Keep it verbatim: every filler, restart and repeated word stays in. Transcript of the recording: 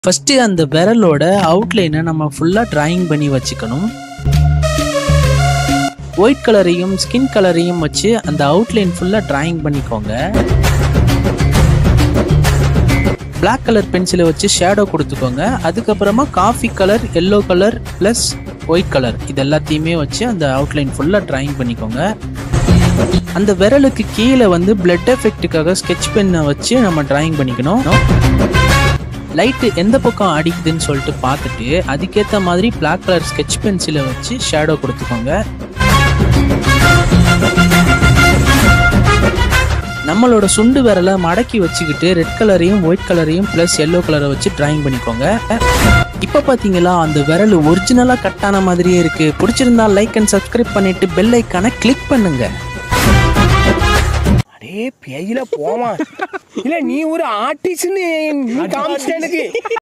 First அந்த விரலோட அவுட்லைனை நம்ம ஃபுல்லாக டிராயிங் பண்ணி வச்சுக்கணும். ஒயிட் கலரையும் ஸ்கின் கலரையும் வச்சு அந்த அவுட்லைன் ஃபுல்லாக டிராயிங் பண்ணிக்கோங்க. பிளாக் கலர் பென்சிலை வச்சு ஷேடோ கொடுத்துக்கோங்க. அதுக்கப்புறமா coffee colour, yellow colour plus white colour இது எல்லாத்தையுமே வச்சு அந்த அவுட்லைன் ஃபுல்லாக டிராயிங் பண்ணிக்கோங்க. அந்த விரலுக்கு கீழே வந்து பிளட் எஃபெக்ட்டுக்காக ஸ்கெட்ச் பென்னை வச்சு நம்ம டிராயிங் பண்ணிக்கணும். லைட்டு எந்த பக்கம் அடிக்குதுன்னு சொல்லிட்டு பார்த்துட்டு அதுக்கேற்ற மாதிரி பிளாக் கலர் ஸ்கெட்ச் பென்சிலை வச்சு ஷேடோ கொடுத்துக்கோங்க. நம்மளோட சுண்டு விரலை மடக்கி வச்சுக்கிட்டு ரெட் கலரையும் ஒயிட் கலரையும் ப்ளஸ் எல்லோ கலரை வச்சு டிராயிங் பண்ணிக்கோங்க. இப்போ பார்த்தீங்களா அந்த விரல் ஒரிஜினலாக கட்டான மாதிரியே இருக்கு. பிடிச்சிருந்தா லைக் அண்ட் சப்ஸ்கிரைப் பண்ணிட்டு பெல் ஐக்கானை கிளிக் பண்ணுங்க. அடே பேயில போமா இல்ல நீ ஒரு ஆர்டிஸ்ட்னு நீ காமிச்சிட்ட எனக்கு.